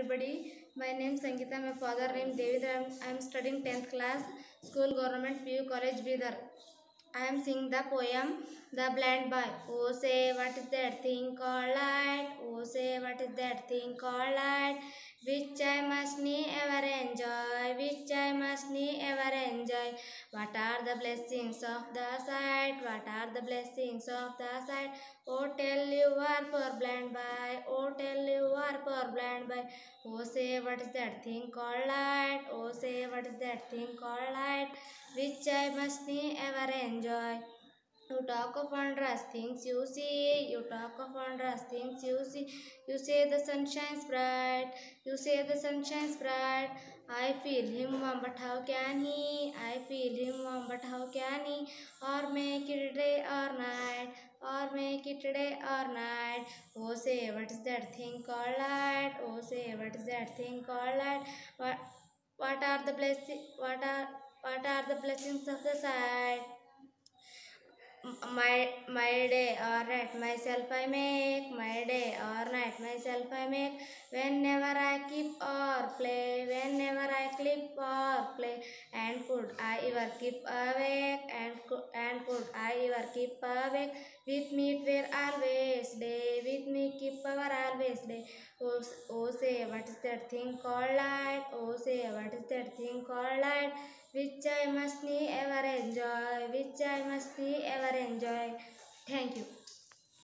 everybody. My name is Sangeeta. My father name David. I am studying 10th class. School Government PU College Bidar. I am singing the poem The Blind Boy. Oh say what is that thing called light? Oh say what is that thing called light? Which I must ever enjoy. Which I must ever enjoy. What are the blessings of the sight? What are the blessings of the sight? Oh tell you are poor blind boy. Oh tell you are poor blind boy. Oh say what is that thing called light? Oh say what is that thing called light? Which I must ever enjoy. You talk of wondrous things you see, you talk of wondrous things you see. You say the sun shines bright, you say the sun shines bright. I feel him warm, but how can he? I feel him warm, but how can he? Or make it day or night, or make it day or night. Oh, say what is that thing called light? Oh, say what is that thing called light? What are the blessings? What are the blessings of the sight? My day or night myself I make, my day or night myself I make. Whenever I keep or play, whenever I clip or play. And could I ever keep awake, and could I ever keep awake? With me it were always day, with me keep our always day. Oh, oh say what is that thing called light? Oh say what is that thing called light? Which I must ever enjoy, which I must ever enjoy. Thank you.